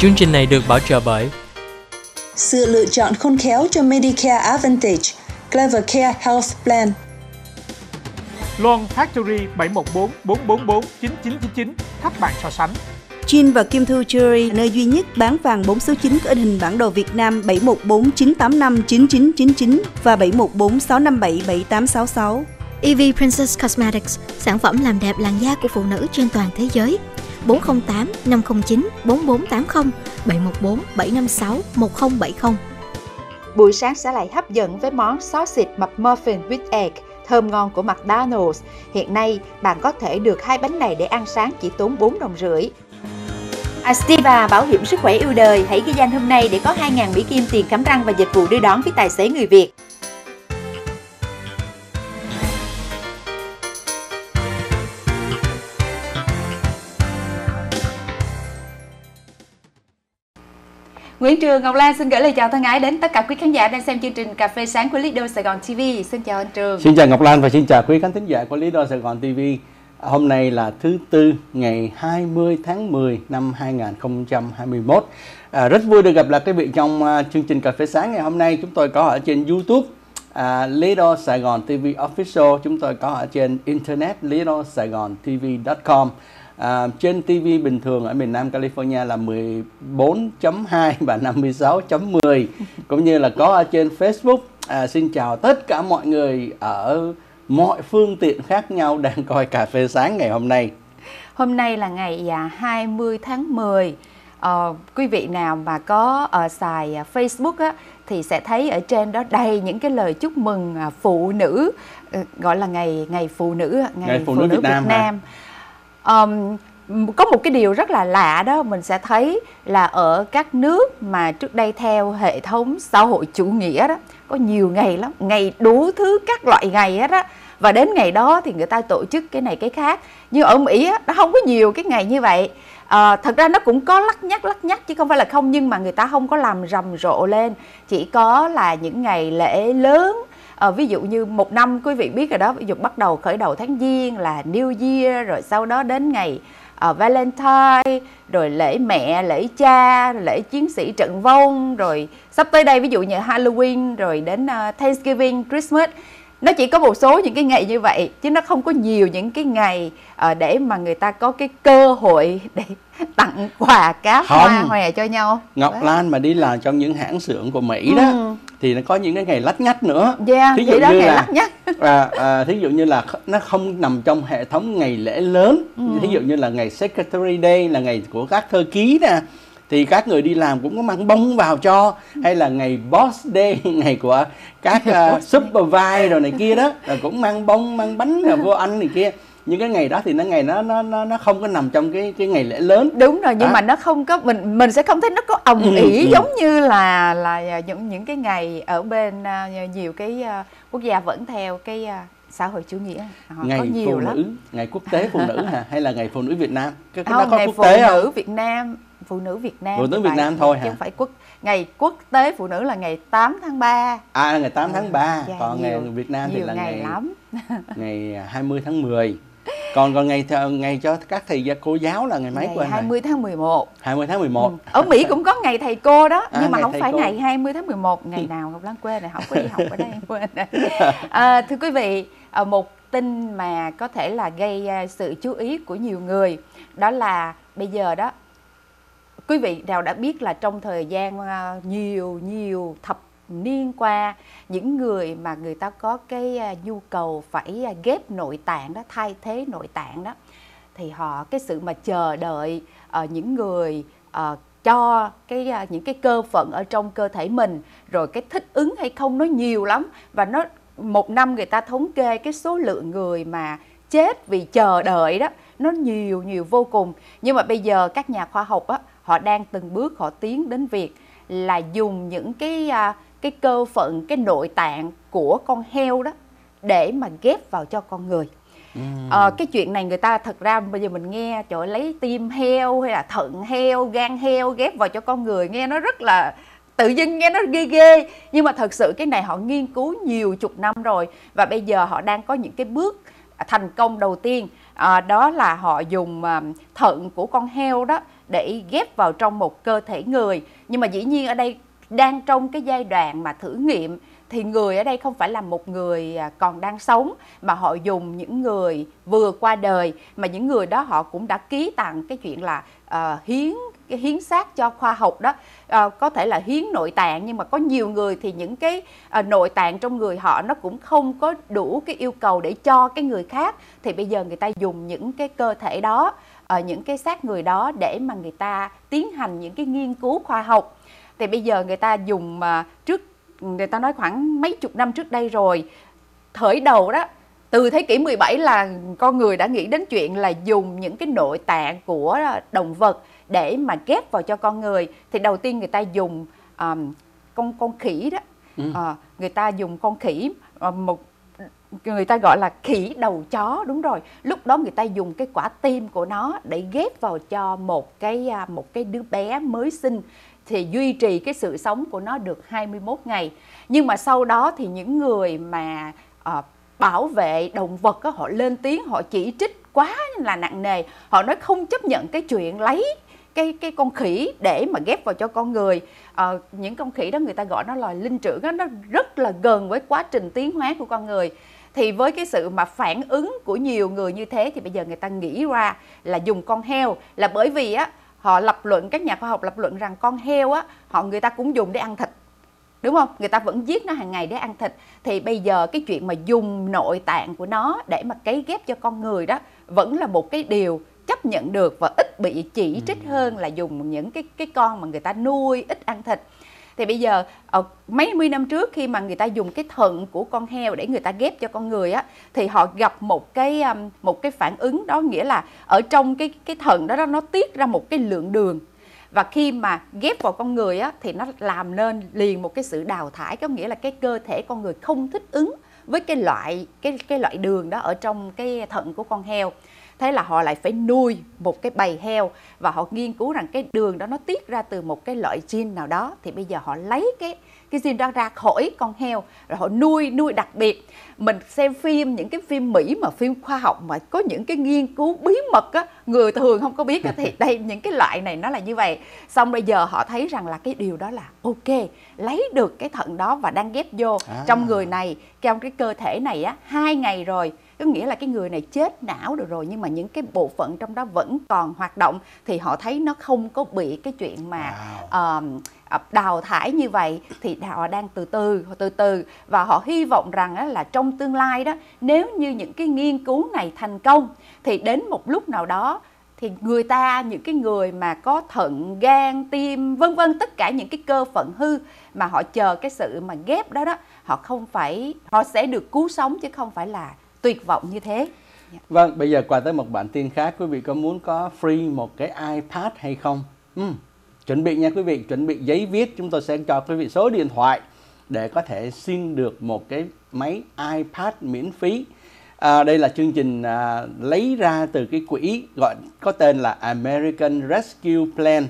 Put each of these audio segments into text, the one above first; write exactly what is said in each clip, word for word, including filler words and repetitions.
Chương trình này được bảo trợ bởi sự lựa chọn khôn khéo cho Medicare Advantage, Clever Care Health Plan. Loan Factory bảy một bốn bốn bốn bốn chín chín chín chín, tháp bạn so sánh. Chin và Kim Thu Jewelry, nơi duy nhất bán vàng bốn số chín có in hình bản đồ Việt Nam bảy một bốn chín tám năm chín chín chín chín và bảy một bốn sáu năm bảy bảy tám sáu sáu. e vê Princess Cosmetics, sản phẩm làm đẹp làn da của phụ nữ trên toàn thế giới. bốn không tám năm không chín bốn bốn tám không, bảy một bốn bảy năm sáu một không bảy không. Buổi sáng sẽ lại hấp dẫn với món sausage McMuffin with egg thơm ngon của McDonald's. Hiện nay, bạn có thể được hai bánh này để ăn sáng chỉ tốn bốn đồng rưỡi. Astiva, bảo hiểm sức khỏe yêu đời, hãy ghi danh hôm nay để có hai nghìn Mỹ Kim tiền khám răng và dịch vụ đưa đón với tài xế người Việt. Nguyễn Trường, Ngọc Lan xin gửi lời chào thân ái đến tất cả quý khán giả đang xem chương trình Cà phê sáng của Leader Sài Gòn ti vi. Xin chào anh Trường. Xin chào Ngọc Lan và xin chào quý khán thính giả của Leader Sài Gòn ti vi. Hôm nay là thứ Tư, ngày hai mươi tháng mười năm hai nghìn không trăm hai mươi mốt. À, rất vui được gặp lại quý vị trong uh, chương trình Cà phê sáng ngày hôm nay. Chúng tôi có ở trên YouTube uh, Leader Sài Gòn ti vi Official. Chúng tôi có ở trên Internet leader sài gòn ti vi chấm com. À, trên ti vi bình thường ở miền Nam California là mười bốn chấm hai và năm mươi sáu chấm mười, cũng như là có ở trên Facebook. À, xin chào tất cả mọi người ở mọi phương tiện khác nhau đang coi Cà phê sáng ngày hôm nay. Hôm nay là ngày hai mươi tháng mười. Ờ, quý vị nào mà có uh, xài uh, Facebook á, thì sẽ thấy ở trên đó đầy những cái lời chúc mừng uh, phụ nữ, uh, gọi là ngày ngày phụ nữ, ngày, ngày phụ, phụ nữ, nữ Việt Nam. Việt Nam. Um, có một cái điều rất là lạ đó, mình sẽ thấy là ở các nước mà trước đây theo hệ thống xã hội chủ nghĩa đó, có nhiều ngày lắm, ngày đủ thứ các loại ngày hết á, và đến ngày đó thì người ta tổ chức cái này cái khác. Nhưng ở Mỹ á, nó không có nhiều cái ngày như vậy. À, thật ra nó cũng có lắt nhắt lắt nhắt chứ không phải là không, nhưng mà người ta không có làm rầm rộ lên, chỉ có là những ngày lễ lớn. À, ví dụ như một năm quý vị biết rồi đó, ví dụ bắt đầu khởi đầu tháng Giêng là New Year, rồi sau đó đến ngày uh, Valentine, rồi lễ mẹ, lễ cha, lễ chiến sĩ trận vong, rồi sắp tới đây ví dụ như Halloween, rồi đến uh, Thanksgiving, Christmas. Nó chỉ có một số những cái ngày như vậy, chứ nó không có nhiều những cái ngày uh, để mà người ta có cái cơ hội để tặng quà cáp hoa hòe cho nhau. Ngọc Đấy. Lan mà đi làm trong những hãng xưởng của Mỹ đó, ừ. thì nó có những cái ngày lắt nhắt nữa. Yeah, thí dụ đó, như ngày là lắt nhắt. à, à, thí dụ như là nó không nằm trong hệ thống ngày lễ lớn. Ừ. Thí dụ như là ngày Secretary Day là ngày của các thư ký nè, thì các người đi làm cũng có mang bông vào cho, hay là ngày Boss Day, ngày của các uh, supervisor rồi này kia đó, rồi cũng mang bông, mang bánh rồi vô ăn này kia. Những cái ngày đó thì nó ngày nó nó nó nó không có nằm trong cái cái ngày lễ lớn. Đúng rồi, nhưng à. mà nó không có, mình mình sẽ không thấy nó có ầm ừ, ĩ ừ. giống như là là những những cái ngày ở bên uh, nhiều cái uh, quốc gia vẫn theo cái uh, xã hội chủ nghĩa. Họ ngày có nhiều phụ lắm. nữ, ngày quốc tế phụ nữ hả, hay là ngày phụ nữ Việt Nam? Cái, cái không, đó có ngày quốc phụ tế nữ không? Việt Nam, phụ nữ Việt Nam. Phụ nữ Việt phải, Nam thôi hả? Chứ không phải quốc ngày quốc tế phụ nữ là ngày tám tháng ba. À, ngày tám tháng ba, dạ, còn nhiều, ngày Việt Nam thì là ngày ngày lắm. ngày hai mươi tháng mười. Còn còn ngày ngày cho các thầy cô giáo là ngày mấy của anh? hai mươi tháng mười một. hai mươi tháng mười một. Ừ. Ở Mỹ cũng có ngày thầy cô đó, à, nhưng mà không phải cô. ngày hai mươi tháng mười một, ngày nào Ngọc Lan quên này, không có đi học ở đây quên. À, thưa quý vị, một tin mà có thể là gây sự chú ý của nhiều người, đó là bây giờ đó, quý vị nào đã biết là trong thời gian nhiều nhiều thập niên qua, những người mà người ta có cái nhu cầu phải ghép nội tạng đó, thay thế nội tạng đó, thì họ cái sự mà chờ đợi uh, những người uh, cho cái uh, những cái cơ phận ở trong cơ thể mình, rồi cái thích ứng hay không nó nhiều lắm, và nó một năm người ta thống kê cái số lượng người mà chết vì chờ đợi đó nó nhiều nhiều vô cùng. Nhưng mà bây giờ các nhà khoa học á, họ đang từng bước họ tiến đến việc là dùng những cái uh, cái cơ phận, cái nội tạng của con heo đó để mà ghép vào cho con người. Mm. À, cái chuyện này người ta thật ra bây giờ mình nghe trời ơi, lấy tim heo hay là thận heo, gan heo ghép vào cho con người, nghe nó rất là tự dưng nghe nó ghê ghê, nhưng mà thật sự cái này họ nghiên cứu nhiều chục năm rồi, và bây giờ họ đang có những cái bước thành công đầu tiên. À, đó là họ dùng uh, thận của con heo đó để ghép vào trong một cơ thể người. Nhưng mà dĩ nhiên ở đây đang trong cái giai đoạn mà thử nghiệm, thì người ở đây không phải là một người còn đang sống, mà họ dùng những người vừa qua đời, mà những người đó họ cũng đã ký tặng cái chuyện là uh, hiến cái hiến xác cho khoa học đó. Uh, có thể là hiến nội tạng, nhưng mà có nhiều người thì những cái uh, nội tạng trong người họ nó cũng không có đủ cái yêu cầu để cho cái người khác, thì bây giờ người ta dùng những cái cơ thể đó, uh, những cái xác người đó để mà người ta tiến hành những cái nghiên cứu khoa học. Thì bây giờ người ta dùng uh, trước người ta nói khoảng mấy chục năm trước đây rồi, khởi đầu đó, từ thế kỷ mười bảy là con người đã nghĩ đến chuyện là dùng những cái nội tạng của động vật để mà ghép vào cho con người. Thì đầu tiên người ta dùng um, con con khỉ đó, ừ. uh, người ta dùng con khỉ, uh, một người ta gọi là khỉ đầu chó, đúng rồi. Lúc đó người ta dùng cái quả tim của nó để ghép vào cho một cái một cái đứa bé mới sinh, thì duy trì cái sự sống của nó được hai mươi mốt ngày. Nhưng mà sau đó thì những người mà uh, bảo vệ động vật đó, họ lên tiếng, họ chỉ trích quá là nặng nề. Họ nói không chấp nhận cái chuyện lấy cái cái con khỉ để mà ghép vào cho con người. Uh, những con khỉ đó người ta gọi nó là linh trưởng đó, nó rất là gần với quá trình tiến hóa của con người. Thì với cái sự mà phản ứng của nhiều người như thế, thì bây giờ người ta nghĩ ra là dùng con heo, là bởi vì á họ lập luận, các nhà khoa học lập luận rằng con heo á, họ người ta cũng dùng để ăn thịt, đúng không? Người ta vẫn giết nó hàng ngày để ăn thịt. Thì bây giờ cái chuyện mà dùng nội tạng của nó để mà cấy ghép cho con người đó vẫn là một cái điều chấp nhận được và ít bị chỉ trích hơn là dùng những cái cái con mà người ta nuôi ít ăn thịt. Thì bây giờ mấy mươi năm trước khi mà người ta dùng cái thận của con heo để người ta ghép cho con người á, thì họ gặp một cái một cái phản ứng, đó nghĩa là ở trong cái cái thận đó nó tiết ra một cái lượng đường. Và khi mà ghép vào con người á, thì nó làm nên liền một cái sự đào thải, có nghĩa là cái cơ thể con người không thích ứng với cái loại cái cái loại đường đó ở trong cái thận của con heo. Thế là họ lại phải nuôi một cái bầy heo, và họ nghiên cứu rằng cái đường đó nó tiết ra từ một cái loại gene nào đó. Thì bây giờ họ lấy cái cái gene đó ra khỏi con heo, rồi họ nuôi nuôi đặc biệt. Mình xem phim, những cái phim Mỹ mà phim khoa học mà có những cái nghiên cứu bí mật á, người thường không có biết á, thì đây những cái loại này nó là như vậy. Xong bây giờ họ thấy rằng là cái điều đó là ok, lấy được cái thận đó và đang ghép vô à. trong người này, trong cái cơ thể này á, hai ngày rồi. Có nghĩa là cái người này chết não được rồi, nhưng mà những cái bộ phận trong đó vẫn còn hoạt động, thì họ thấy nó không có bị cái chuyện mà wow. uh, đào thải như vậy. Thì họ đang từ từ từ từ và họ hy vọng rằng á, là trong tương lai đó, nếu như những cái nghiên cứu này thành công, thì đến một lúc nào đó thì người ta, những cái người mà có thận, gan, tim, vân vân, tất cả những cái cơ phận hư mà họ chờ cái sự mà ghép đó đó, họ không phải, họ sẽ được cứu sống chứ không phải là tuyệt vọng như thế. Vâng, bây giờ qua tới một bản tin khác. Quý vị có muốn có free một cái iPad hay không? uhm, Chuẩn bị nha quý vị, chuẩn bị giấy viết. Chúng tôi sẽ cho quý vị số điện thoại để có thể xin được một cái máy iPad miễn phí. à, Đây là chương trình à, lấy ra từ cái quỹ gọi có tên là American Rescue Plan,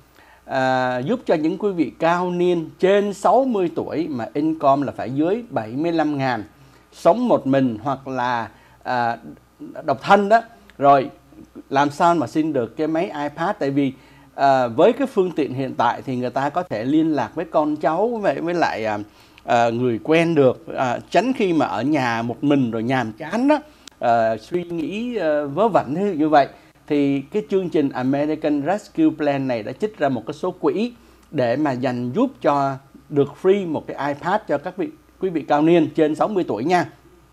à, giúp cho những quý vị cao niên trên sáu mươi tuổi mà income là phải dưới bảy mươi lăm ngàn, sống một mình hoặc là à, độc thân đó, rồi làm sao mà xin được cái máy iPad. Tại vì à, với cái phương tiện hiện tại thì người ta có thể liên lạc với con cháu, với, với lại à, à, người quen được, à, tránh khi mà ở nhà một mình rồi nhàm chán đó, à, suy nghĩ à, vớ vẩn như vậy. Thì cái chương trình American Rescue Plan này đã trích ra một cái số quỹ để mà dành giúp cho được free một cái iPad cho các vị quý vị cao niên trên sáu mươi tuổi nha.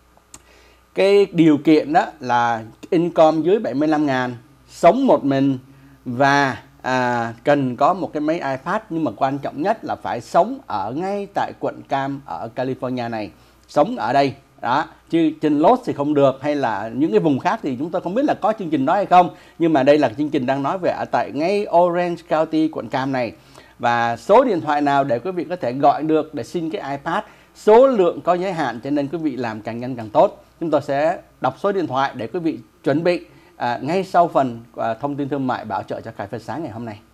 Cái điều kiện đó là income dưới bảy mươi lăm ngàn, sống một mình và à, cần có một cái máy iPad. Nhưng mà quan trọng nhất là phải sống ở ngay tại quận Cam ở California này, sống ở đây đó, chứ trên Los thì không được, hay là những cái vùng khác thì chúng tôi không biết là có chương trình đó hay không. Nhưng mà đây là chương trình đang nói về ở tại ngay Orange County, quận Cam này. Và số điện thoại nào để quý vị có thể gọi được để xin cái iPad? Số lượng có giới hạn cho nên quý vị làm càng nhanh càng tốt. Chúng tôi sẽ đọc số điện thoại để quý vị chuẩn bị à, ngay sau phần à, thông tin thương mại bảo trợ cho Cà Phê Sáng ngày hôm nay.